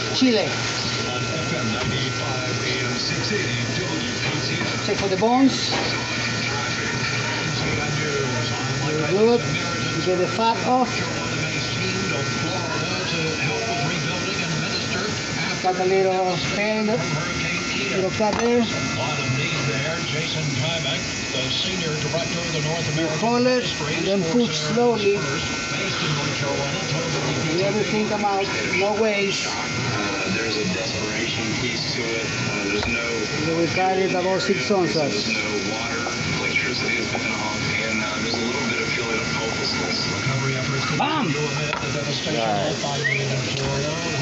chile. Check for the bones. Very good. You get the fat off. Got a little pain, little cut there. Hold it and then push slowly. Let everything come out, no waste. There's a desperation piece to it. There's no. So we carried about 6 ounces. There's no water, electricity has been off, and there's a little bit of feeling of hopelessness. Recovery efforts. Bam! The devastation of 5 million in Florida.